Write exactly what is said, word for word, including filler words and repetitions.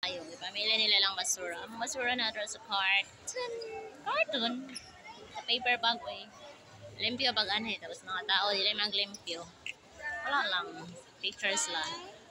kayo. Ipamili nila lang basura. Ang basura na ito sa carton. Carton? Sa paper bag, eh. Limpyo bag ano eh. Tapos mga tao, dili maglimpyo. Wala lang. Pictures lang.